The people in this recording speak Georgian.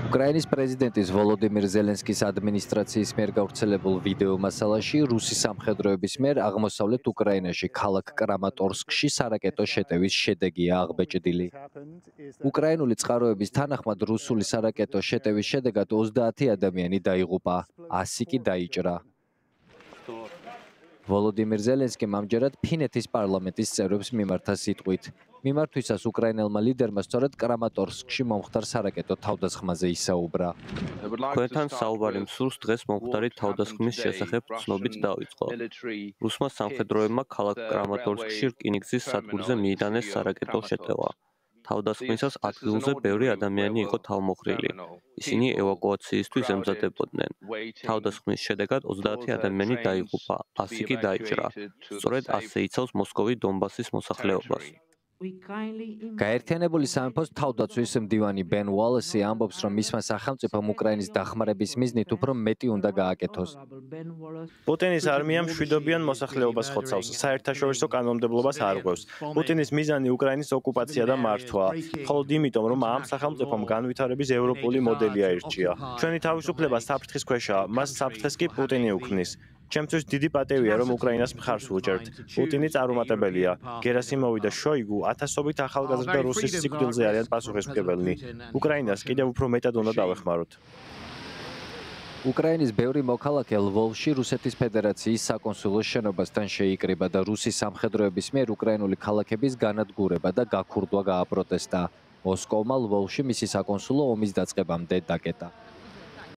უკრაინის პრეზიდენტის ვოლოდიმირ ზელენსკის ადმინისტრაციის მიერ გავრცელებულ ვიდეო მასალაში რუსი სამხედროების მიერ აღმოსავლეთ უკრაინაში ქალაქ კრამატორსკში სარაკეტო შეტევის შედეგია აღბეჭდილი. უკრაინული წყაროების თანახმად რუსული სარაკეტო შეტევის შედეგად 30 ადამიანი დაიღუპა, 100 კი დაიჭრა. ვოლოდიმირ ზელენსკიმ ამჯერად ფინეთის პარლამენტის წევრებს მიმართა სიტყვით. მიმართვისას უკრაინელმა ლიდერმა სწორედ კრამატორსკში მომხდარ სარაკეტო თავდასხმაზე ისაუბრა. Თქვენთან საუბარი მსურს დღეს მომხდარი თავდასხმის შესახებ ცნობით დაიწყო. რუსმა სამხედროებმა ქალაქ კრამატორსკში რკინიგზის სადგურზე მიიტანეს სარაკეტო შეტევა. თავდასხმისას ადგილზე ბევრი ადამიანი იყო თავმოყრილი. ისინი ევაკუაციისთვის ემზადებოდნენ. თავდასხმის შედეგად 30 ადამიანი დაიღუპა, 100 კი დაიჭრა. სწორედ ასე იცავს მოსკოვი დონბასის მოსახლეობას. გაერთიანებული სამეფოს თავდაცვის მდივანი ბენ უალესი ამბობს, რომ მისმა სახელმწიფომ უკრაინის დახმარების მიზნით უფრო მეტი უნდა გააკეთოს. პუტინის არმია მშვიდობიან მოსახლეობას ხოცავს, საერთაშორისო კანონმდებლობას არღვევს. პუტინის მიზანი უკრაინის ოკუპაცია და მართვაა, მხოლოდ იმიტომ, რომ ამ სახელმწიფომ განვითარების ევროპული მოდელი აირჩია. ჩვენი თავისუფლება საფრთხის ქვეშაა, მას საფრთხეს კი პუტინი უქმნის. ჩემთვის დიდი პატევია, რომ უკრაინას მხარს ვუჭერთ. პუტინი წარუმატებელია. გერასიმოვი და შოიგუ ათასობით ახალგაზრდა რუსის სიკვდილზე არიან პასუხისმგებელნი. უკრაინას კიდევ უფრო მეტად უნდა დავეხმაროთ. უკრაინის ბევრი მოქალაქე ლვოვში რუსეთის ფედერაციის საკონსულოს შენობასთან შეიკრიბა და რუსის სამხედროების მიერ უკრაინული ქალაქების განადგურება და გაქურდვა გააპროტესტა. მოსკოვმა ლვოვში მისი საკონსულო ომის დაწყებამდე დაკეტა.